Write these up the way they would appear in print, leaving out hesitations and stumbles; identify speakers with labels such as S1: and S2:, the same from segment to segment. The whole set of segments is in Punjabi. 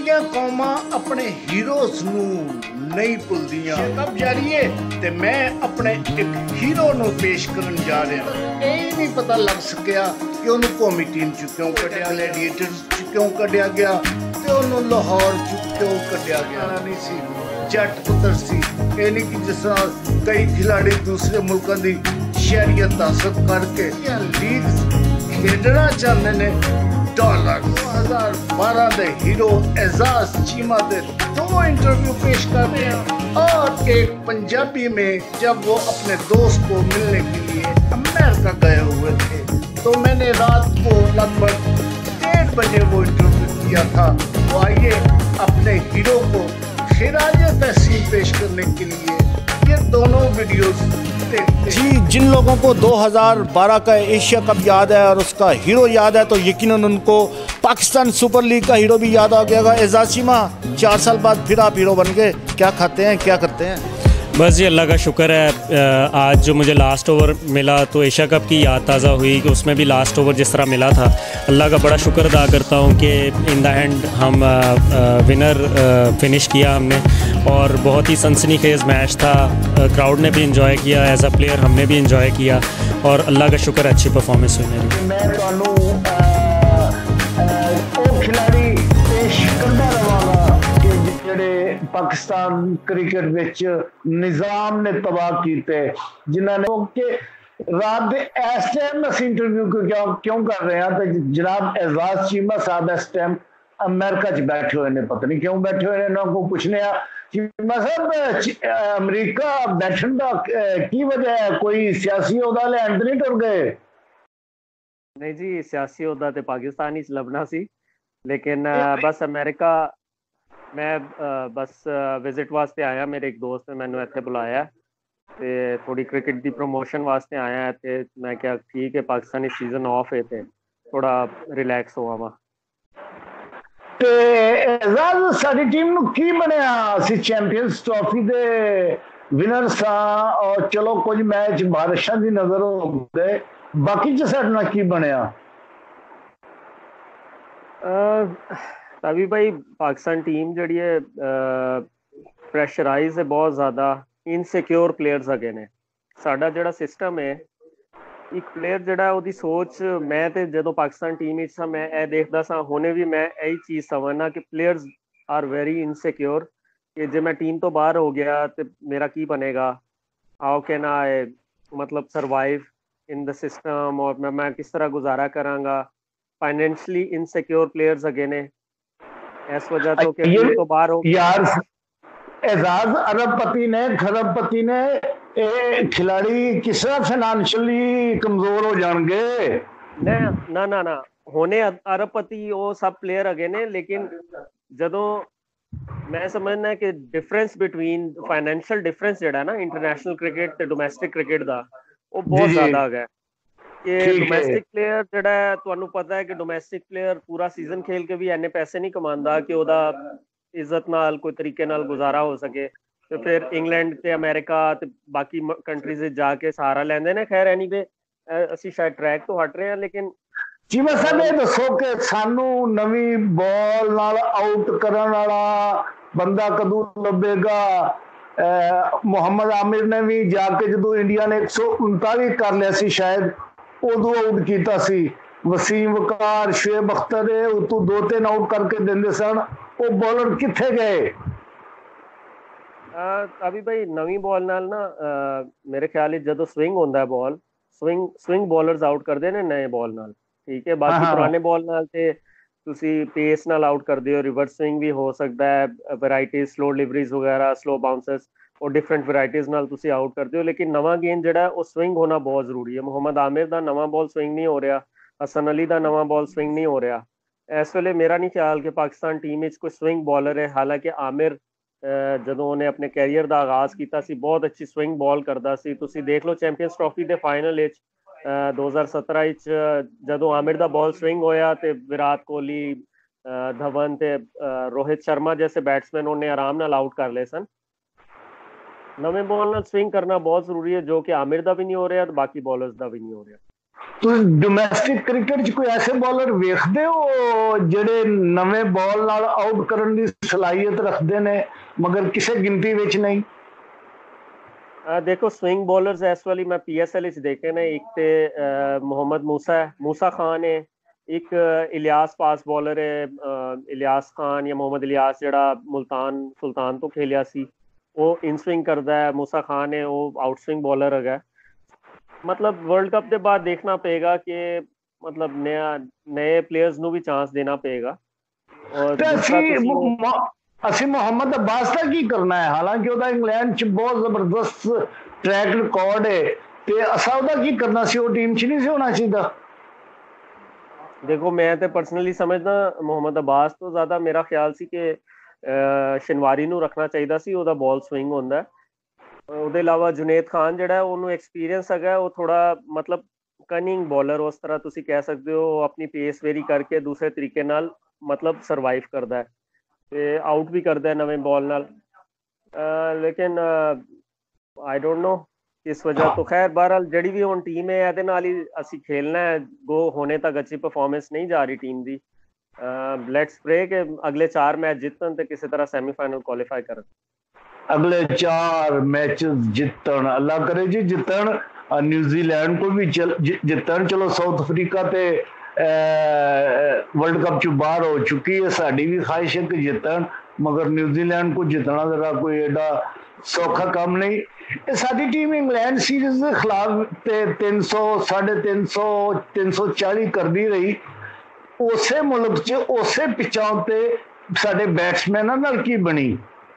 S1: ਸਾਡੀਆਂ ਕੌਮਾਂ ਆਪਣੇ ਹੀਰੋਜ਼ ਨੂੰ ਨਹੀਂ ਭੁੱਲਦੀਆਂ। ਕਬ ਜਾਰੀਏ ਤੇ ਮੈਂ ਆਪਣੇ ਇੱਕ ਹੀਰੋ ਨੂੰ ਪੇਸ਼ ਕਰਨ ਜਾ ਰਿਹਾ। ਇਹ ਨਹੀਂ ਪਤਾ ਲੱਗ ਸਕਿਆ ਕਿ ਉਹਨੂੰ ਕੌਮੀ ਟੀਮ ਚ ਕਿਉਂ ਕੱਢਿਆ, ਗਲੈਡੀਏਟਰਸ ਚ ਕਿਉਂ ਕੱਢਿਆ ਗਿਆ ਤੇ ਉਹਨੂੰ ਲਾਹੌਰ ਚ ਕਿਉਂ ਕੱਢਿਆ ਗਿਆ। ਨਹੀਂ ਸੀ, ਜੱਟ ਪੁੱਤਰ ਸੀ। ਇਹ ਨਹੀਂ ਕਿ ਜਿਸ ਤਰ੍ਹਾਂ ਕਈ ਖਿਲਾੜੀ ਦੂਸਰੇ ਮੁਲਕਾਂ ਦੀ ਸ਼ਹਿਰੀਅਤ ਹਾਸਲ ਕਰਕੇ ਲੀਗਸ ਖੇਡਣਾ ਚਾਹੁੰਦੇ ਨੇ। $2012 ਦੇ ਹੀरो एजाज चीमा के 2 इंटरव्यू पेश करते हैं और एक पंजाबी में जब वो अपने दोस्त को मिलने के लिए अमेरिका गए हुए थे तो मैंने रात को लगभग 1:30 बजे वो इंटरव्यू किया था। तो आइए अपने हीरो को खिराज तहसीन पेश करने के लिए ये दोनों वीडियोस जी। जिन लोगों को 2012 का एशिया कप याद है और उसका हीरो याद है तो यकीनन उनको पाकिस्तान सुपर लीग का हीरो भी याद आ गया। एजाज चीमा 4 साल बाद फिर आप हीरो बन गए, क्या खाते हैं, क्या करते हैं?
S2: बस ये अल्लाह का शुक्र है। आज जो मुझे लास्ट ओवर मिला तो एशिया कप की याद ताज़ा हुई कि उसमें भी लास्ट ओवर जिस तरह मिला था, अल्लाह का बड़ा शुक्र अदा करता हूँ कि इन द एंड हम विनर फिनिश किया हमने। और बहुत ही सनसनीखेज़ मैच था, क्राउड ने भी इंजॉय किया, एज अ प्लेयर हमने भी इंजॉय किया और अल्लाह का शुक्र अच्छी परफॉर्मेंस हुई मेरी।
S1: मैं पाकिस्तान क्रिकेट विच निज़ाम ने तबाह कीते जिन्होंने कि रात के इस टाइम अस इंटरव्यू क्यों कर रहे हैं तो जनाब एजाज चीमा साहब इस टाइम अमेरिका च बैठे हुए ने, पता नहीं क्यों बैठे हुए ने। को पूछने चीमा साहब अमेरिका बैठन का की वजह है, कोई सियासी ओहदा लैन तो नहीं टुर गए?
S3: नहीं जी, सियासी ओहदा तो पाकिस्तान ही लभना सी, लेकिन बस अमेरिका मैं बस विजिट वास्ते आया। मेरे एक दोस्त ने मैंने इत्थे बुलाया ते थोड़ी क्रिकेट दी प्रमोशन वास्ते आया ते मैं क्या ठीक है पाकिस्तानी सीजन ऑफ है ते थोड़ा रिलैक्स होवा वा।
S1: ते एजाज साडी टीम नु की बनया? ਅਸੀਂ चैंपियंस ट्रॉफी दे विनर सा और चलो कुछ मैच बारिशां दी नजर हो गए, बाकी च साडे नाल की बनया?
S3: तभी भाई पाकिस्तान टीम जी है प्रैशराइज है बहुत ज़्यादा, इनसिक्योर प्लेयर्स अगे ने। साडा जिहड़ा सिस्टम है एक प्लेयर जिहड़ा ओहदी सोच, मैं तो जो पाकिस्तान टीम सा मैं ये देखदा सा, हुणे भी मैं यही चीज़ समझना कि प्लेयर्स आर वेरी इनसिक्योर कि जे मैं टीम तो बाहर हो गया तो मेरा की बनेगा, हाउ कैन आई मतलब सर्वाइव इन द सिस्टम और मैं किस तरह गुजारा करांगा। फाइनेंशली इनसिक्योर प्लेयर्स अगे ने इस वजह तो कि तो बाहर हो
S1: यार। एजाज अरबपति ने खरबपति ने खिलाड़ी किस तरह फाइनेंशियली कमजोर हो जाएंगे?
S3: ना ना ना होने अरबपति वो सब प्लेयर अगे ने, लेकिन जदों मैं समझना है कि डिफरेंस बिटवीन फाइनेंशियल डिफरेंस जिहड़ा ना इंटरनेशनल क्रिकेट ते डोमैस्टिक क्रिकेट दा वो बहुत ज्यादा है कि डोमैस्टिक प्लेयर जिहड़ा है तुहानू पता है कि डोमैस्टिक प्लेयर पूरा सीजन खेल के भी इन्ने पैसे नहीं कमांदा कि ओहदा इज्जत नाल कोई तरीके नाल गुजारा हो सके, तो फिर इंग्लैंड ते अमेरिका ते बाकी कंट्रीज जाके सहारा लैंदे ने। खैर एनी वे ਅਸੀਂ शायद ट्रैक तो हट रहे हैं, लेकिन
S1: चीमा साहब ये दसो कि सानू नवी बॉल नाल आउट करन वाला बंदा कदों लभेगा? मोहम्मद आमिर ने भी जाके जो इंडिया ने 139 कर लिया सी शायद उदों आउट किया सी। वसीम वकार शुएब अख्तर उतों 2-3 आउट करके देंदे सन, वो बॉलर किथे गए?
S3: अभी भाई नवी बॉल नाल ना मेरे ख्याल जो स्विंग होंदा है बॉल, स्विंग बॉलर्स आउट करते हैं नए बॉल नाल, ठीक है। बाकी पुराने बॉल नाल ते तुसी पेस नाल आउट कर दियो, रिवर्स स्विंग भी हो सकता है, वैरायटीज स्लो डिलीवरीज वगैरह स्लो बाउंसर्स और डिफरेंट वैरायटीज नाल तुसी आउट करते हो। लेकिन नवा गेंद जिहड़ा वो स्विंग होना बहुत जरूरी है। मोहम्मद आमिर दा नवा बॉल स्विंग नहीं हो रहा, हसन अली दा नवा बॉल स्विंग नहीं हो रहा। इस वेले मेरा नहीं ख्याल कि पाकिस्तान टीम में कोई स्विंग बॉलर है। हालांकि आमिर ਜਦੋਂ ਉਹਨੇ ਆਪਣੇ ਕੈਰੀਅਰ ਦਾ ਆਗਾਜ਼ ਕੀਤਾ ਸੀ ਬਹੁਤ ਅੱਛੀ ਸਵਿੰਗ ਬਾਲ ਕਰਦਾ ਸੀ। ਤੁਸੀਂ ਦੇਖ ਲਓ ਚੈਂਪੀਅਨਸ ਟਰਾਫੀ ਦੇ ਫਾਈਨਲ ਵਿੱਚ 2017 ਵਿੱਚ ਜਦੋਂ ਆਮਿਰ ਦਾ ਬਾਲ ਸਵਿੰਗ ਹੋਇਆ ਤੇ ਵਿਰਾਟ ਕੋਹਲੀ, ਧਵਨ ਤੇ ਰੋਹਿਤ ਸ਼ਰਮਾ ਜੈਸੇ बैट्समैन ਉਹਨੇ ਆਰਾਮ ਨਾਲ ਆਊਟ ਕਰ ਲਏ ਸਨ। ਨਵੇਂ ਬਾਲ ਨਾਲ ਸਵਿੰਗ ਕਰਨਾ ਬਹੁਤ ਜ਼ਰੂਰੀ ਹੈ, ਜੋ ਕਿ ਆਮਿਰ ਦਾ ਵੀ ਨਹੀਂ ਹੋ ਰਿਹਾ ਤੇ ਬਾਕੀ ਬॉलर्स ਦਾ ਵੀ ਨਹੀਂ ਹੋ ਰਿਹਾ।
S1: ਤੁਸੀਂ ਡੋਮੈਸਟਿਕ ਕ੍ਰਿਕਟ 'ਚ ਕੋਈ ਐਸੇ ਬੋਲਰ ਵੇਖਦੇ ਹੋ ਜਿਹੜੇ ਨਵੇਂ ਬਾਲ ਨਾਲ ਆਊਟ ਕਰਨ ਦੀ ਸਲਾਹੀਅਤ ਰੱਖਦੇ ਨੇ ਮਗਰ ਕਿਸੇ ਗਿਣਤੀ ਵਿੱਚ ਨਹੀਂ?
S3: देखो स्विंग बॉलर्स इस वाली मैं PSL च देखे ने, एक ते मोहम्मद मूसा खान है, एक इलियास फास्ट बॉलर है, इलियास खान या मोहम्मद इलियास जड़ा मुल्तान सुल्तान तो खेलिया सी, वो इन स्विंग करता है। मूसा खान है वो आउट स्विंग बॉलर है। मतलब वर्ल्ड कप के बाद देखना पेगा कि मतलब नए प्लेयर्स ਨੂੰ भी चांस देना पेगा। और दूसरा
S1: ਅਸੀਂ ਮੁਹੰਮਦ ਅब्बास ਦਾ ਕੀ ਕਰਨਾ ਹੈ? ਹਾਲਾਂਕਿ ਉਹਦਾ ਇੰਗਲੈਂਡ 'ਚ ਬਹੁਤ ਜ਼ਬਰਦਸਤ ਟਰੈਕ ਰਿਕਾਰਡ ਹੈ ਤੇ ਅਸਾਂ ਉਹਦਾ ਕੀ ਕਰਨਾ ਸੀ? ਉਹ ਟੀਮ 'ਚ ਨਹੀਂ ਸੀ ਹੋਣਾ ਚਾਹੀਦਾ।
S3: देखो मैं तो पर्सनली समझदा मोहम्मद अब्बास तो ज़्यादा मेरा ख्याल सी कि शनवारी ਨੂੰ ਰੱਖਣਾ ਚਾਹੀਦਾ ਸੀ। ਉਹਦਾ ਬਾਲ ਸਵਿੰਗ ਹੁੰਦਾ। ਉਹਦੇ ਇਲਾਵਾ ਜੁਨੇਦ ਖਾਨ ਜਿਹੜਾ ਉਹਨੂੰ ਐਕਸਪੀਰੀਅੰਸ ਹੈਗਾ, ਉਹ ਥੋੜਾ ਮਤਲਬ ਕਨਿੰਗ ਬੋਲਰ ਉਸ ਤਰ੍ਹਾਂ ਤੁਸੀਂ ਕਹਿ ਸਕਦੇ ਹੋ, ਆਪਣੀ ਪੇਸ ਵੇਰੀ ਕਰਕੇ ਦੂਸਰੇ ਤਰੀਕੇ ਨਾਲ ਮਤਲਬ ਸਰਵਾਈਵ ਕਰਦਾ ਹੈ ਤੇ ਆਊਟ ਵੀ ਕਰਦਾ ਹੈ ਨਵੇਂ ਬਾਲ ਨਾਲ। ਲੇਕਿਨ आई डोंट नो किस वजह तो। खैर बहरहाल जड़ी भी हुण टीम है ਇਹਦੇ ਨਾਲ ਹੀ ਅਸੀਂ खेलना है। गो होने तक अच्छी परफॉर्मेंस नहीं जा रही टीम दी। लेट्स प्रे कि अगले 4 मैच जितन ते किसी तरह सेमीफाइनल क्वालीफाई करन।
S1: अगले 4 मैच जितन, अल्लाह करे जी जितन। न्यूजीलैंड को भी जितन। चलो साउथ अफ्रीका ते वर्ल्ड कप चो बाहर हो चुकी है, साड़ी भी ख्वाहिश है कि जितन, मगर न्यूजीलैंड को जितना जरा कोई एडा सौखा काम नहीं। साडी टीम इंग्लैंड सीरीज के खिलाफ 300 350 340 करती रही। उसे मुल्क च उसे पिचां ते साडे बैट्समैनां नाल की बनी?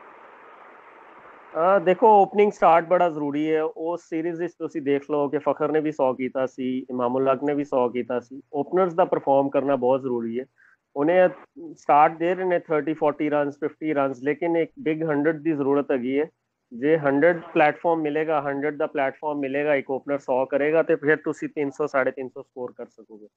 S3: देखो ओपनिंग स्टार्ट बड़ा जरूरी है। उस सीरीज तुसी देख लो कि फखर ने भी 100 कीता सी, इमामुल हक ने भी 100 कीता सी। ओपनर्स दा परफॉर्म करना बहुत जरूरी है। उन्हें स्टार्ट दे रहे ने 30-40 रन 50 रन, लेकिन एक बिग 100 की जरूरत हैगी है। जे 100 प्लेटफॉर्म मिलेगा, 100 का प्लेटफॉर्म मिलेगा, एक ओपनर 100 करेगा तो फिर तुसी 300 350 स्कोर कर सकोगे।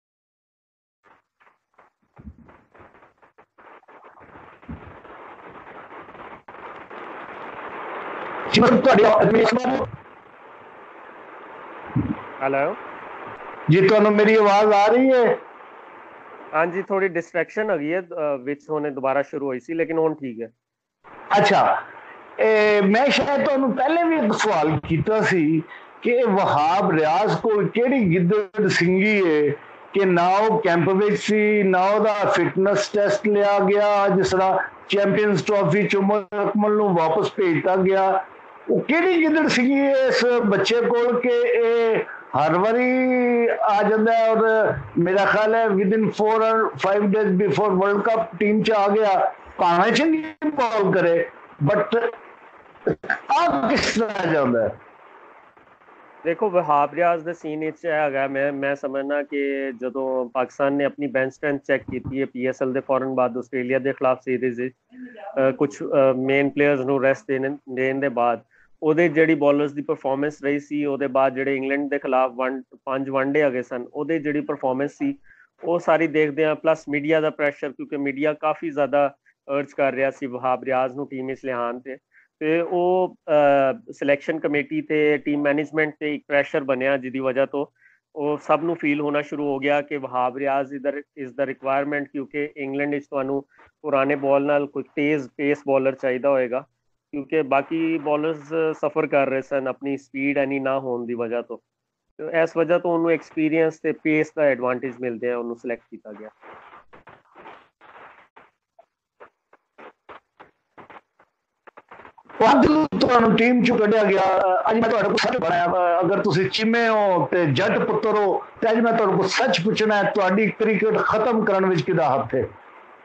S3: हेलो
S1: जी, तो मेरी आवाज आ रही है?
S3: हाँ जी, थोड़ी डिस्ट्रैक्शन हो गई है, विच होने दोबारा शुरू हुई सी, लेकिन हुण ठीक है।
S1: अच्छा, मैं शायद तो पहले भी एक सवाल किया सी कि वहाब रियाज को केड़ी गिद्दड़ सिंगी है कि ना वो कैंप विच सी, ना ओदा फिटनेस टेस्ट लिया गया, जिस तरह चैंपियंस ट्रॉफी च अकमल नूं वापस भेजता गया। वो केड़ी गिद्दड़ सिंगी है इस बच्चे को कि हर बारी आ जाता है और मेरा ख्याल है विद इन 4 और 5 days before World Cup team च आ गया, भावें चंगी बॉल करे बट आ किस तरह जाता है?
S3: देखो वहाब रियाज दे सीन इच हैगा, मैं समझना कि जदों पाकिस्तान ने अपनी बेंच स्ट्रेंथ चेक की है PSL दे फौरन बाद आस्ट्रेलिया के खिलाफ सीरीज कुछ मेन प्लेयर्स नूं रेस्ट देने दे बाद ਉਹਦੇ ਜਿਹੜੀ ਬੋਲਰਸ ਦੀ ਪਰਫਾਰਮੈਂਸ ਰਹੀ ਸੀ, ਉਹਦੇ ਬਾਅਦ ਜਿਹੜੇ ਇੰਗਲੈਂਡ ਦੇ ਖਿਲਾਫ 5 ਵਨਡੇ ਹੈਗੇ ਸਨ, ਉਹਦੇ ਜਿਹੜੀ ਪਰਫਾਰਮੈਂਸ ਸੀ ਉਹ ਸਾਰੀ ਦੇਖਦੇ ਆ। ਪਲੱਸ ਮੀਡੀਆ ਦਾ ਪ੍ਰੈਸ਼ਰ, ਕਿਉਂਕਿ ਮੀਡੀਆ ਕਾਫੀ ਜ਼ਿਆਦਾ ਅਰਜ ਕਰ ਰਿਹਾ ਸੀ ਵਹਾਬ ਰਿਆਜ਼ ਨੂੰ ਟੀਮ ਵਿੱਚ ਲਿਆਉਣ ਤੇ ਉਹ ਸਿਲੈਕਸ਼ਨ ਕਮੇਟੀ ਤੇ ਟੀਮ ਮੈਨੇਜਮੈਂਟ ਤੇ ਇੱਕ ਪ੍ਰੈਸ਼ਰ ਬਣਿਆ, ਜਿਹਦੀ ਵਜ੍ਹਾ ਤੋਂ ਉਹ ਸਭ ਨੂੰ ਫੀਲ ਹੋਣਾ ਸ਼ੁਰੂ ਹੋ ਗਿਆ ਕਿ Wahab Riaz is the requirement, ਕਿਉਂਕਿ ਇੰਗਲੈਂਡ ਵਿੱਚ ਤੁਹਾਨੂੰ ਪੁਰਾਣੇ ਬॉल ਨਾਲ ਕੋਈ ਤੇਜ਼ ਪੇਸ ਬॉलर ਚਾਹੀਦਾ ਹੋਏਗਾ, क्योंकि बाकी बॉलर्स सफ़र कर रहे सन अपनी स्पीड एनी ना होने की वजह तो इस वजह तो उन्होंने एक्सपीरियंस ते पेस का एडवांटेज मिलते हैं, उन्होंने सिलेक्ट किया गया।
S1: टीम चो कढ़िया गया। अज मैं तुहाडे कोल सच बनाया, अगर तुसी चिमे हो ते जट पुत्र हो ते अज मैं तुहाडे कोल सच पूछना है, तुहाडी क्रिकेट खत्म करने विच किहदा हथ है?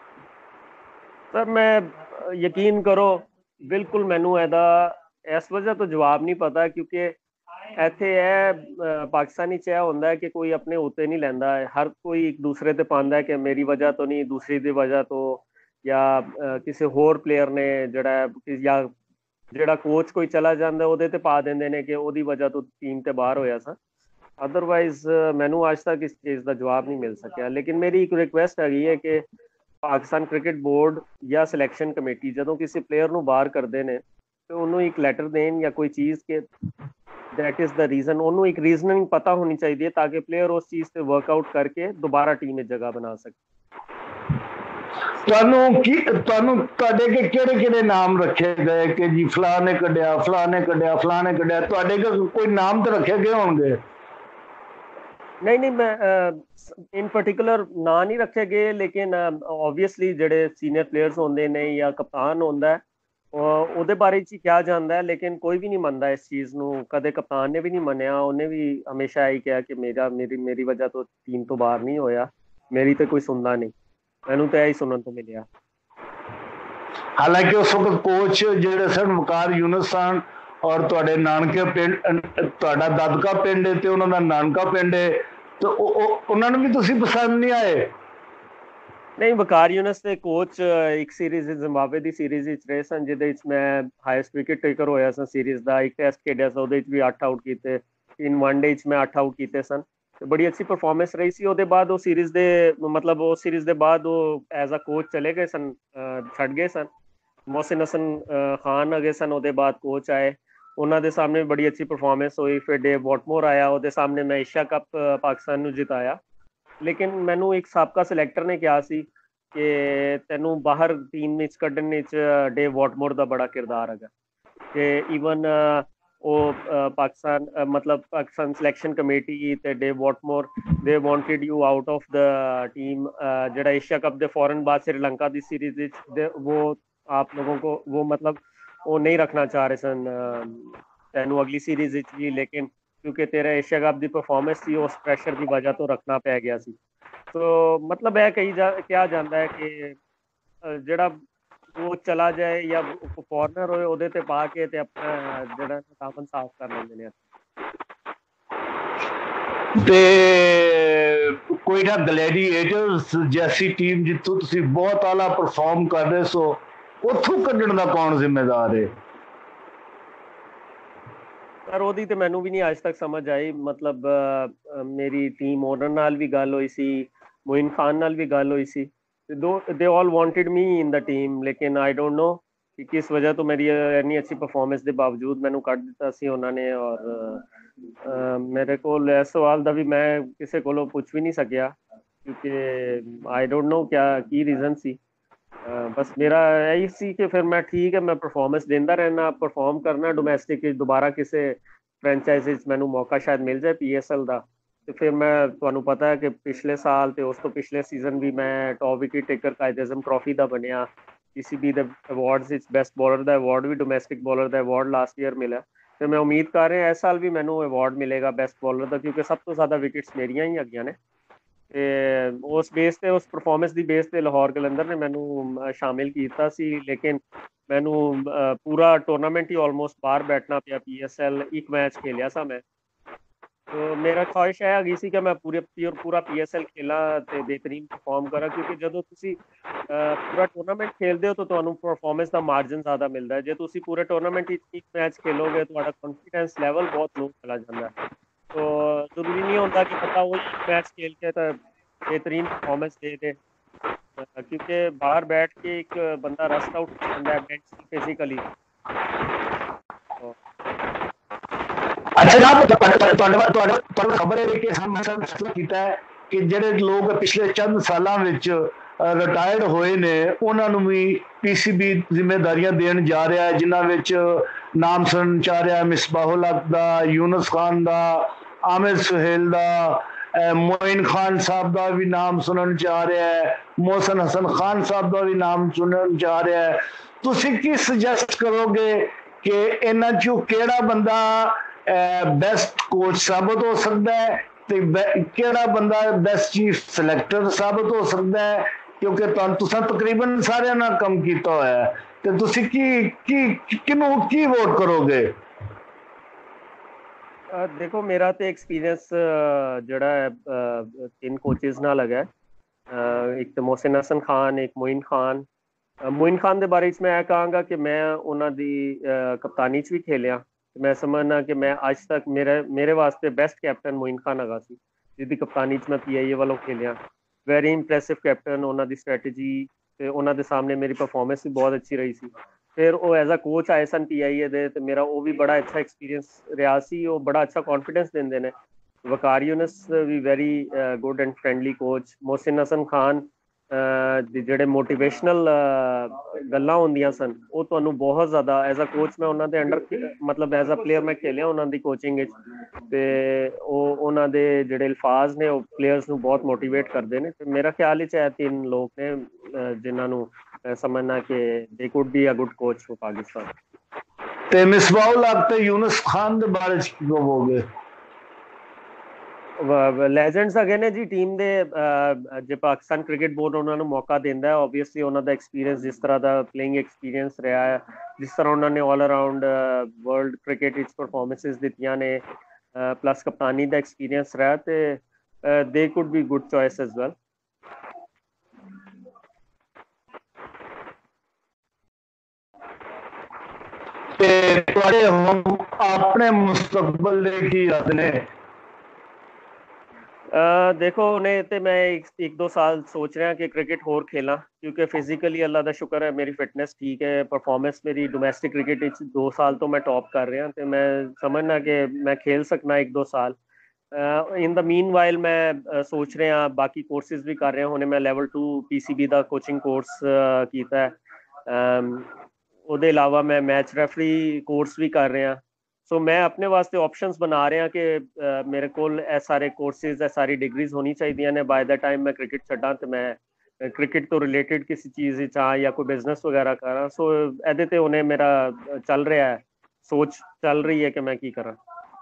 S3: सर मैं यकीन करो बिल्कुल मैनू एदा इस वजह तो जवाब नहीं पता, क्योंकि इत्थे पाकिस्तानी च होंदा है कि कोई अपने उत्ते नहीं लैंदा है, हर कोई एक दूसरे ते पांदा है कि मेरी वजह तो नहीं, दूसरी दी वजह तो, या किसी होर प्लेयर ने या जिहड़ा कोच कोई चला जांदा ਉਹਦੇ ਤੇ ਪਾ ਦਿੰਦੇ ਨੇ ਕਿ ਉਹਦੀ ਵਜ੍ਹਾ ਤੋਂ ਟੀਮ ਤੇ ਬਾਹਰ ਹੋਇਆ ਸਾਂ। ਅਦਰਵਾਈਜ਼ ਮੈਨੂੰ ਅੱਜ ਤੱਕ ਇਸ ਚੀਜ਼ ਦਾ ਜਵਾਬ ਨਹੀਂ ਮਿਲ ਸਕਿਆ। ਲੇਕਿਨ ਮੇਰੀ ਇੱਕ ਰਿਕੁਐਸਟ ਹੈਗੀ ਹੈ ਕਿ पाकिस्तान क्रिकेट बोर्ड या सिलेक्शन कमेटी जदों किसी प्लेयर ਨੂੰ ਬਾਹਰ ਕਰਦੇ ਨੇ ਤੇ ਉਹਨੂੰ ਇੱਕ ਲੈਟਰ ਦੇਣ ਜਾਂ ਕੋਈ ਚੀਜ਼ ਕਿ दैट इज द रीजन। ਉਹਨੂੰ ਇੱਕ ਰੀਜ਼ਨਿੰਗ ਪਤਾ ਹੋਣੀ ਚਾਹੀਦੀ ਹੈ ਤਾਂ ਕਿ ਪਲੇਅਰ ਉਸ ਚੀਜ਼ ਤੇ ਵਰਕਆਊਟ ਕਰਕੇ ਦੁਬਾਰਾ ਟੀਮ ਵਿੱਚ ਜਗ੍ਹਾ ਬਣਾ ਸਕੇ।
S1: ਤੁਹਾਨੂੰ ਤੁਹਾਡੇ ਕੇ ਕਿਹੜੇ ਨਾਮ ਰੱਖੇ ਗਏ ਕਿ ਜੀ ਫਲਾਣੇ ਨੇ ਕੱਢਿਆ, ਫਲਾਣੇ ਕੱਢਿਆ, ਫਲਾਣੇ ਕੱਢਿਆ? ਤੁਹਾਡੇ ਕੋਈ ਨਾਮ ਤਾਂ ਰੱਖੇ ਗਏ ਹੋਣਗੇ?
S3: नहीं मैं इन पर्टिकुलर ना नहीं रखे गए, लेकिन ऑब्वियसली जेडे सीनियर प्लेयर्स होंदे ने या कप्तान होंदा है ਉਹਦੇ ਬਾਰੇ ਚ ਕਿਹਾ ਜਾਂਦਾ ਹੈ, ਲੇਕਿਨ ਕੋਈ ਵੀ ਨਹੀਂ ਮੰਨਦਾ ਇਸ ਚੀਜ਼ ਨੂੰ। ਕਦੇ ਕਪਤਾਨ ਨੇ ਵੀ ਨਹੀਂ ਮੰਨਿਆ, ਉਹਨੇ ਵੀ ਹਮੇਸ਼ਾ ਇਹੀ ਕਿਹਾ ਕਿ ਮੇਰੀ ਵਜ੍ਹਾ ਤੋਂ ਟੀਮ ਤੋਂ ਬਾਹਰ ਨਹੀਂ ਹੋਇਆ, ਮੇਰੀ ਤੇ ਕੋਈ ਸੁਣਦਾ ਨਹੀਂ। ਮੈਨੂੰ ਤਾਂ ਇਹੀ ਸੁਣਨ ਤੋਂ ਮਿਲਿਆ।
S1: ਹਾਲਾਂਕਿ ਉਸ ਵਕਤ ਕੋਚ ਜਿਹੜੇ ਸਨ ਵਕਾਰ ਯੂਨਸ ਸਨ ਔਰ ਤੁਹਾਡੇ ਨਾਨਕੇ ਪਿੰਡ, ਤੁਹਾਡਾ ਦਾਦਕਾ ਪਿੰਡ ਤੇ ਉਹਨਾਂ ਦਾ ਨਾਨਕਾ ਪਿੰਡ ਤੇ ਉਹਨਾਂ ਨੂੰ ਵੀ ਤੁਸੀਂ ਪਸੰਦ ਨਹੀਂ ਆਏ?
S3: ਨਹੀਂ, ਵਕਾਰ ਯੂਨਸ ਦੇ ਕੋਚ ਇੱਕ ਸੀਰੀਜ਼ ਜ਼ਿੰਬਾਬਵੇ ਦੀ ਸੀਰੀਜ਼ ਵਿੱਚ ਰਹੇ ਸਨ, ਜਿਹਦੇ ਵਿੱਚ ਮੈਂ ਹਾਈਐਸਟ ਵਿਕਟ ਟੇਕਰ ਹੋਇਆ ਸਾਂ ਸੀਰੀਜ਼ ਦਾ। ਇੱਕ ਟੈਸਟ ਖੇਡਿਆ ਸੀ, ਉਹਦੇ ਵਿੱਚ ਵੀ 8 ਆਊਟ ਕੀਤੇ। ਇਨ ਵਨ ਡੇ 'ਚ ਮੈਂ 8 ਆਊਟ ਕੀਤੇ ਸਨ ਤੇ ਬੜੀ ਅੱਛੀ ਪਰਫਾਰਮੈਂਸ ਰਹੀ ਸੀ। ਉਹਦੇ ਬਾਅਦ ਉਹ ਸੀਰੀਜ਼ ਦੇ ਬਾਅਦ ਉਹ ਐਜ਼ ਅ ਕੋਚ ਚਲੇ ਗਏ ਸਨ, ਛੱਡ ਗਏ ਸਨ। ਮੋਹਸਿਨ ਹਸਨ ਖਾਨ ਅਗੇ ਸਨ, ਉਹਦੇ ਬਾਅਦ ਕੋਚ ਆਏ, ਉਹਨਾਂ ਦੇ ਸਾਹਮਣੇ ਬੜੀ ਅੱਛੀ ਪਰਫਾਰਮੈਂਸ ਹੋਈ। ਫਿਰ ਡੇਵ ਵਾਟਮੋਰ ਆਇਆ, ਉਹਦੇ ਸਾਹਮਣੇ ਮੈਂ ਏਸ਼ੀਆ ਕੱਪ ਪਾਕਿਸਤਾਨ ਨੂੰ ਜਿਤਾਇਆ। ਲੇਕਿਨ ਮੈਨੂੰ ਇੱਕ ਸਾਬਕਾ ਸਿਲੈਕਟਰ ਨੇ ਕਿਹਾ ਸੀ ਕਿ ਤੈਨੂੰ ਬਾਹਰ ਟੀਮ ਵਿੱਚ ਕੱਢਣ ਵਿੱਚ ਡੇਵ ਵਾਟਮੋਰ ਦਾ ਬੜਾ ਕਿਰਦਾਰ ਹੈਗਾ, ਕਿ ਈਵਨ ਉਹ ਪਾਕਿਸਤਾਨ ਸਿਲੈਕਸ਼ਨ ਕਮੇਟੀ ਤੇ Dav Whatmore they wanted you out of the team. ਜਿਹੜਾ ਏਸ਼ੀਆ ਕੱਪ ਦੇ फौरन बाद श्रीलंका ਦੀ ਸੀਰੀਜ਼ ਵਿੱਚ वो आप लोगों को वो नहीं रखना चाह रहे सन ਤੈਨੂੰ ਅਗਲੀ ਸੀਰੀਜ਼ ਵਿੱਚ ਵੀ, ਲੇਕਿਨ ਕਿਉਂਕਿ ਤੇਰਾ ਏਸ਼ੀਆ ਕੱਪ ਦੀ ਪਰਫਾਰਮੈਂਸ ਸੀ, ਉਸ ਪ੍ਰੈਸ਼ਰ ਦੀ ਵਜ੍ਹਾ ਤੋਂ ਰੱਖਣਾ ਪੈ ਗਿਆ ਸੀ। ਸੋ ਮਤਲਬ ਇਹ ਕਿਹਾ ਜਾਂਦਾ ਹੈ ਕਿ ਜਿਹੜਾ ਉਹ ਚਲਾ ਜਾਏ ਜਾਂ ਫੋਰਨਰ ਹੋਏ, ਉਹਦੇ ਤੇ ਪਾ ਕੇ ਤੇ ਆਪਣਾ ਜਿਹੜਾ ਦਾਮਨ ਸਾਫ਼ ਕਰ ਲੈਂਦੇ ਨੇ।
S1: ਤੇ ਕੋਈ ਨਾ ਗਲੈਡੀਏਟਰਸ ਜੈਸੀ ਟੀਮ ਜਿੱਥੋਂ ਤੁਸੀਂ ਬਹੁਤ ਆਲਾ ਪਰਫਾਰਮ ਕਰ ਰਹੇ ਸੋ, ਉੱਥੋਂ ਕੱਢਣ ਦਾ ਕੌਣ ਜ਼ਿੰਮੇਦਾਰ ਹੈ?
S3: ਪਰ ਉਹਦੀ ਤੇ ਮੈਨੂੰ ਵੀ ਨਹੀਂ ਅੱਜ ਤੱਕ ਸਮਝ ਆਈ। ਮਤਲਬ ਮੇਰੀ ਟੀਮ ਓਨਰ ਨਾਲ ਵੀ ਗੱਲ ਹੋਈ ਸੀ, ਮੋਇਨ ਖਾਨ ਨਾਲ ਵੀ ਗੱਲ ਹੋਈ ਸੀ, ਦੇ ਆਲ ਵਾਂਟਡ ਮੀ ਇਨ ਦਾ ਟੀਮ, ਲੇਕਿਨ ਆਈ ਡੋਂਟ ਨੋ ਕਿ ਕਿਸ ਵਜ੍ਹਾ ਤੋਂ ਮੇਰੀ ਇੰਨੀ ਅੱਛੀ ਪਰਫਾਰਮੈਂਸ ਦੇ ਬਾਵਜੂਦ ਮੈਨੂੰ ਕੱਢ ਦਿੱਤਾ ਸੀ ਉਹਨਾਂ ਨੇ। ਔਰ ਮੇਰੇ ਕੋਲ ਇਸ ਸਵਾਲ ਦਾ ਵੀ ਮੈਂ ਕਿਸੇ ਕੋਲੋਂ ਪੁੱਛ ਵੀ ਨਹੀਂ ਸਕਿਆ, ਕਿਉਂਕਿ I don't know Ki reason ਸੀ। ਬਸ ਮੇਰਾ ਇਹੀ ਸੀ ਕਿ ਫਿਰ ਮੈਂ ਠੀਕ ਹੈ, ਮੈਂ ਪਰਫਾਰਮੈਂਸ ਦਿੰਦਾ ਰਹਿਣਾ, ਪਰਫਾਰਮ ਕਰਨਾ ਡੋਮੈਸਟਿਕ ਵਿੱਚ, ਦੁਬਾਰਾ ਕਿਸੇ ਫਰੈਂਚਾਈਜ਼ੀ 'ਚ ਮੈਨੂੰ ਮੌਕਾ ਸ਼ਾਇਦ ਮਿਲ ਜਾਏ PSL ਦਾ। ਤੇ ਫਿਰ ਮੈਂ, ਤੁਹਾਨੂੰ ਪਤਾ ਹੈ ਕਿ ਪਿਛਲੇ ਸਾਲ ਤੇ ਉਸ ਤੋਂ ਪਿਛਲੇ ਸੀਜ਼ਨ ਵੀ ਮੈਂ top wicket taker Quaid Azam trophy ਦਾ ਬਣਿਆ। PCB ਦੇ ਅਵਾਰਡਸ ਵਿੱਚ ਬੈਸਟ ਬੋਲਰ ਦਾ ਅਵਾਰਡ ਵੀ, ਡੋਮੈਸਟਿਕ ਬੋਲਰ ਦਾ ਅਵਾਰਡ ਲਾਸਟ ਈਅਰ ਮਿਲਿਆ। ਤੇ ਮੈਂ ਉਮੀਦ ਕਰ ਰਿਹਾ ਇਸ ਸਾਲ ਵੀ ਮੈਨੂੰ ਅਵਾਰਡ ਮਿਲੇਗਾ ਬੈਸਟ ਬੋਲਰ ਦਾ, ਕਿਉਂਕਿ ਸਭ ਤੋਂ ਜ਼ਿਆਦਾ ਵਿਕਟਸ ਮੇਰੀਆਂ ਹੀ ਹੈਗੀਆਂ ਨੇ। ਤੇ ਉਸ ਬੇਸ ਤੇ, ਉਸ ਪਰਫਾਰਮੈਂਸ ਦੀ ਬੇਸ ਤੇ ਲਾਹੌਰ ਕਲੰਦਰ ਨੇ ਮੈਨੂੰ ਸ਼ਾਮਿਲ ਕੀਤਾ ਸੀ, ਲੇਕਿਨ ਮੈਨੂੰ ਪੂਰਾ ਟੂਰਨਾਮੈਂਟ ਹੀ ਆਲਮੋਸਟ ਬਾਹਰ ਬੈਠਣਾ ਪਿਆ। PSL ਇੱਕ ਮੈਚ ਖੇਲਿਆ ਸਾਂ ਮੈਂ। तो मेरा ख्वाहिश ਇਹ ਹੈਗੀ ਸੀ ਕਿ ਮੈਂ ਪੂਰਾ PSL ਖੇਲਾਂ ਤੇ ਬਿਹਤਰੀਨ ਪਰਫਾਰਮ ਕਰਾਂ, ਕਿਉਂਕਿ ਜਦੋਂ ਤੁਸੀਂ ਪੂਰਾ ਟੂਰਨਾਮੈਂਟ ਖੇਲਦੇ ਹੋ ਤਾਂ ਤੁਹਾਨੂੰ ਪਰਫਾਰਮੈਂਸ ਦਾ ਮਾਰਜਨ ਜ਼ਿਆਦਾ ਮਿਲਦਾ ਹੈ। ਜੇ ਤੁਸੀਂ ਪੂਰੇ ਟੂਰਨਾਮੈਂਟ ਵਿੱਚ ਇੱਕ ਮੈਚ ਖੇਲੋਗੇ, ਤੁਹਾਡਾ ਕੌਨਫੀਡੈਂਸ ਲੈਵਲ ਬਹੁਤ ਲੋ ਚਲਾ ਜਾਂਦਾ ਹੈ। तो ਜ਼ਰੂਰੀ ਨਹੀਂ ਹੁੰਦਾ ਕਿ ਪਤਾ ਉਹ ਮੈਚ ਖੇਲ ਕੇ ਤਾਂ ਬਿਹਤਰੀਨ ਪਰਫਾਰਮੈਂਸ ਦੇ ਦੇ, ਕਿਉਂਕਿ ਬਾਹਰ ਬੈਠ ਕੇ ਇੱਕ ਬੰਦਾ ਰਸਟ ਆਊਟ ਹੋ ਜਾਂਦਾ ਹੈ ਮੈਂਟਲੀ, ਫਿਜ਼ੀਕਲੀ।
S1: ਅੱਛਾ ਜਨਾਬ, ਤੁਹਾਨੂੰ ਖਬਰ ਹੈ ਕਿ ਫੈਸਲਾ ਕੀਤਾ ਹੈ ਕਿ ਜਿਹੜੇ ਲੋਕ ਪਿਛਲੇ ਚੰਦ ਸਾਲਾਂ ਵਿੱਚ ਰਿਟਾਇਰਡ ਹੋਏ ਨੇ ਉਹਨਾਂ ਨੂੰ ਵੀ PCB ਜ਼ਿੰਮੇਦਾਰੀਆਂ ਦੇਣ ਜਾ ਰਿਹਾ ਹੈ, ਜਿਨ੍ਹਾਂ ਵਿੱਚ ਨਾਮ ਸੁਣਨ ਚ ਆ ਰਿਹਾ ਮਿਸਬਾਹੁਲ ਹਕ ਦਾ, ਯੂਨਸ ਖਾਨ ਦਾ, ਆਮਿਰ ਸੁਹੇਲ ਦਾ, ਮੋਇਨ ਖਾਨ ਸਾਹਿਬ ਦਾ ਵੀ ਨਾਮ ਸੁਣਨ ਚ ਆ ਰਿਹਾ ਹੈ, ਮੋਹਸਿਨ ਹਸਨ ਖਾਨ ਸਾਹਿਬ ਦਾ ਵੀ ਨਾਮ ਸੁਣਨ ਚ ਆ ਰਿਹਾ ਹੈ। ਤੁਸੀਂ ਕੀ ਸੁਜੈਸਟ ਕਰੋਗੇ ਕਿ ਇਹਨਾਂ ਚੋਂ ਕਿਹੜਾ ਬੰਦਾ ਬੈਸਟ ਕੋਚ ਸਾਬਤ ਹੋ ਸਕਦਾ ਹੈ ਤੇ ਕਿਹੜਾ ਬੰਦਾ ਬੈਸਟ ਚੀਫ ਸਿਲੈਕਟਰ ਸਾਬਤ ਹੋ ਸਕਦਾ ਹੈ? ਕਿਉਂਕਿ ਤੁਸੀਂ ਤਕਰੀਬਨ ਸਾਰਿਆਂ ਨਾਲ ਕੰਮ ਕੀਤਾ ਹੋਇਆ ਹੈ, ਤੇ ਤੁਸੀਂ ਕਿਹਨੂੰ ਕੀ ਵੋਟ ਕਰੋਗੇ?
S3: ਦੇਖੋ, ਮੇਰਾ ਤੇ ਐਕਸਪੀਰੀਅੰਸ ਜਿਹੜਾ ਹੈ 3 ਕੋਚਿਸ ਨਾਲ ਹੈਗਾ। ਇੱਕ ਤਾਂ ਮੋਹਸਿਨ ਹਸਨ ਖਾਨ, ਇੱਕ ਮੋਇਨ ਖਾਨ। ਮੋਇਨ ਖਾਨ ਦੇ ਬਾਰੇ 'ਚ ਮੈਂ ਇਹ ਕਹਾਂਗਾ ਕਿ ਮੈਂ ਉਹਨਾਂ ਦੀ ਕਪਤਾਨੀ 'ਚ ਵੀ ਖੇਲਿਆ। ਮੈਂ ਸਮਝਣਾ ਕਿ ਮੈਂ ਅੱਜ ਤੱਕ ਮੇਰੇ ਵਾਸਤੇ ਬੈਸਟ ਕੈਪਟਨ ਮੋਇਨ ਖਾਨ ਹੈਗਾ ਸੀ, ਜਿਹਦੀ ਕਪਤਾਨੀ 'ਚ ਮੈਂ PIA ਵੱਲੋਂ ਖੇਲਿਆ। ਵੈਰੀ ਇੰਪ੍ਰੈਸਿਵ ਕੈਪਟਨ, ਉਹਨਾਂ ਦੀ ਸਟ੍ਰੈਟਜੀ ਤੇ ਉਹਨਾਂ ਦੇ ਸਾਹਮਣੇ ਮੇਰੀ ਪਰਫਾਰਮੈਂਸ ਵੀ ਬਹੁਤ ਅੱਛੀ ਰਹੀ ਸੀ। ਫਿਰ ਉਹ ਐਜ਼ ਅ ਕੋਚ ਆਏ ਸਨ PIA ਦੇ, ਤੇ ਮੇਰਾ ਉਹ ਵੀ ਬੜਾ ਅੱਛਾ ਐਕਸਪੀਰੀਅੰਸ ਰਿਹਾ ਸੀ। ਉਹ ਬੜਾ ਅੱਛਾ ਕੌਨਫੀਡੈਂਸ ਦਿੰਦੇ ਨੇ। ਵਕਾਰ ਯੂਨਸ ਵੀ very good and friendly coach. Mohsin Hasan Khan ਦੇ ਜਿਹੜੇ ਮੋਟੀਵੇਸ਼ਨਲ ਗੱਲਾਂ ਹੁੰਦੀਆਂ ਸਨ, ਉਹ ਤੁਹਾਨੂੰ ਬਹੁਤ ਜ਼ਿਆਦਾ ਐਜ਼ ਅ ਕੋਚ ਮੈਂ ਉਹਨਾਂ ਦੇ ਅੰਡਰ, ਮਤਲਬ ਐਜ਼ ਅ ਪਲੇਅਰ ਮੈਂ ਖੇਲਿਆ ਉਹਨਾਂ ਦੀ ਕੋਚਿੰਗ ਵਿੱਚ, ਤੇ ਉਹ ਉਹਨਾਂ ਦੇ ਜਿਹੜੇ ਅਲਫਾਜ਼ ਨੇ ਉਹ ਪਲੇਅਰਸ ਨੂੰ ਬਹੁਤ ਮੋਟੀਵੇਟ ਕਰਦੇ ਨੇ। ਤੇ ਮੇਰਾ ਖਿਆਲ ਵਿੱਚ ਇਹ ਤਿੰਨ ਲੋਕ ਨੇ ਜਿਨ੍ਹਾਂ ਨੂੰ ਸਮਝਣਾ ਕਿ they could be a good coach for Pakistan.
S1: ਤੇ ਮਿਸਬਾਹੁਲ ਹਕ ਤੇ ਯੂਨਸ ਖਾਨ ਦੇ ਬਾਰੇ ਚ ਕੀ ਕਹੋਗੇ?
S3: ਲੈਜੈਂਡਸ ਹੈਗੇ ਨੇ ਜੀ ਟੀਮ ਦੇ। ਜੇ ਪਾਕਿਸਤਾਨ ਕ੍ਰਿਕਟ ਬੋਰਡ ਉਹਨਾਂ ਨੂੰ ਮੌਕਾ ਦਿੰਦਾ ਹੈ, ਓਬਵੀਅਸਲੀ ਉਹਨਾਂ ਦਾ ਐਕਸਪੀਰੀਅੰਸ, ਜਿਸ ਤਰ੍ਹਾਂ ਦਾ ਪਲੇਇੰਗ ਐਕਸਪੀਰੀਅੰਸ ਰਿਹਾ ਹੈ, ਜਿਸ ਤਰ੍ਹਾਂ ਉਹਨਾਂ ਨੇ ਆਲ ਅਰਾਊਂਡ ਵਰਲਡ ਕ੍ਰਿਕਟ ਵਿੱਚ ਪਰਫਾਰਮੈਂਸਿਸ ਦਿੱਤੀਆਂ ਨੇ, ਪਲੱਸ ਕਪਤਾਨੀ ਦਾ ਐਕਸਪੀਰੀਅੰਸ ਰਿਹਾ, ਤੇ they could be good choice as well.
S1: ਤੇ ਤੁਹਾਡੇ ਹੁਣ ਆਪਣੇ ਮੁਸਤਕਬਲ ਦੇ ਕੀ ਇਰਾਦੇ ਨੇ?
S3: देखो उन्हें तो मैं एक दो साल सोच रहा कि क्रिकेट होर खेला, क्योंकि फिजिकली अल्लाह का शुक्र है मेरी फिटनेस ठीक है। परफॉर्मेंस मेरी डोमैस्टिक क्रिकेट 2 साल तो मैं टॉप कर रहा, तो मैं समझना कि मैं खेल सकना 1-2 साल। इन द मीन वाइल मैं सोच रहा बाकी कोर्सेज भी कर रहा। हुणे मैं level 2 PCB का कोचिंग कोर्स किया है। ਉਹਦੇ ਇਲਾਵਾ ਮੈਂ ਮੈਚ ਰੈਫਰੀ ਕੋਰਸ ਵੀ ਕਰ ਰਿਹਾ। ਸੋ ਮੈਂ ਆਪਣੇ ਵਾਸਤੇ ਆਪਸ਼ਨਸ ਬਣਾ ਰਿਹਾ ਕਿ ਮੇਰੇ ਕੋਲ ਇਹ ਸਾਰੇ ਕੋਰਸਿਸ, ਇਹ ਸਾਰੀ ਡਿਗਰੀਜ਼ ਹੋਣੀ ਚਾਹੀਦੀਆਂ ਨੇ ਬਾਏ ਦਾ ਟਾਈਮ ਮੈਂ ਕ੍ਰਿਕਟ ਛੱਡਾਂ, ਤੇ ਮੈਂ ਕ੍ਰਿਕਟ ਤੋਂ ਰਿਲੇਟਡ ਕਿਸੇ ਚੀਜ਼ ਵਿੱਚ ਆ ਜਾਂ ਕੋਈ ਬਿਜ਼ਨਸ ਵਗੈਰਾ ਕਰਾਂ। ਸੋ ਇਹਦੇ ਤੇ ਉਹਨੇ ਮੇਰਾ ਚੱਲ ਰਿਹਾ ਹੈ, ਸੋਚ ਚੱਲ ਰਹੀ ਹੈ ਕਿ ਮੈਂ ਕੀ ਕਰਾਂ।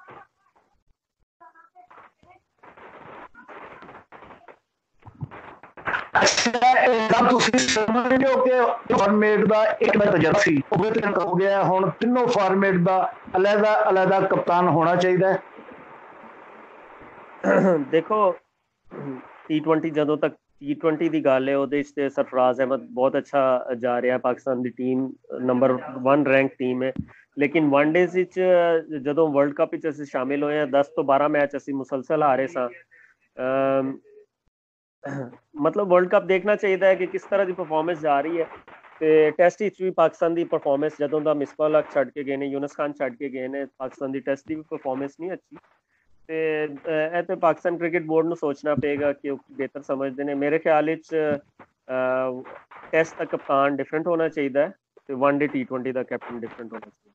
S1: ਤੁਸੀਂ ਸਮਝਦੇ ਹੋ ਕਿ ਫਾਰਮੇਟ ਦਾ ਇੱਕ ਦਾ ਤਜਰਬਾ ਸੀ ਉਹ ਬਿਹਤਰ ਹੋ ਗਿਆ, ਹੁਣ ਤਿੰਨੋਂ ਫਾਰਮੇਟ ਦਾ ਅਲੱਗ ਕਪਤਾਨ ਹੋਣਾ ਚਾਹੀਦਾ ਹੈ?
S3: ਦੇਖੋ T20 ਜਦੋਂ ਤੱਕ T20 ਦੀ ਗੱਲ ਹੈ, ਉਹਦੇ 'ਚ ਤੇ ਸਰਫਰਾਜ਼ ਅਹਿਮਦ ਬਹੁਤ ਅੱਛਾ ਜਾ ਰਿਹਾ। ਪਾਕਿਸਤਾਨ ਦੀ ਟੀਮ ਨੰਬਰ 1 ਰੈਂਕ ਟੀਮ ਹੈ। ਲੇਕਿਨ ਵਨਡੇਜ਼ ਵਿੱਚ ਜਦੋਂ ਵਰਲਡ ਕੱਪ ਵਿੱਚ ਅਸੀਂ ਸ਼ਾਮਿਲ ਹੋਏ ਹਾਂ, 10 ਤੋਂ 12 ਮੈਚ ਅਸੀਂ ਮੁਸਲਸਲ ਹਾਰੇ ਸਾਂ। ਮਤਲਬ ਵਰਲਡ ਕੱਪ ਦੇਖਣਾ ਚਾਹੀਦਾ ਹੈ ਕਿ ਕਿਸ ਤਰ੍ਹਾਂ ਦੀ ਪਰਫਾਰਮੈਂਸ ਜਾ ਰਹੀ ਹੈ। ਤੇ ਟੈਸਟ ਵਿੱਚ ਵੀ ਪਾਕਿਸਤਾਨ ਦੀ ਪਰਫਾਰਮੈਂਸ, ਜਦੋਂ ਦਾ ਮਿਸਬਾਹੁਲ ਹਕ ਛੱਡ ਕੇ ਗਏ ਨੇ, ਯੂਨਸ ਖਾਨ ਛੱਡ ਕੇ ਗਏ ਨੇ, ਪਾਕਿਸਤਾਨ ਦੀ ਟੈਸਟ ਦੀ ਵੀ ਪਰਫਾਰਮੈਂਸ ਨਹੀਂ ਅੱਛੀ। ਤੇ ਇਹ ਤੇ ਪਾਕਿਸਤਾਨ ਕ੍ਰਿਕਟ ਬੋਰਡ ਨੂੰ ਸੋਚਣਾ ਪਏਗਾ ਕਿ ਉਹ ਬਿਹਤਰ ਸਮਝਦੇ ਨੇ। ਮੇਰੇ ਖਿਆਲ ਵਿੱਚ ਟੈਸਟ ਦਾ ਕਪਤਾਨ ਡਿਫਰੈਂਟ ਹੋਣਾ ਚਾਹੀਦਾ ਹੈ, ਤੇ ਵਨ ਡੇ T20 ਦਾ ਕੈਪਟਨ ਡਿਫਰੈਂਟ ਹੋਣਾ ਚਾਹੀਦਾ।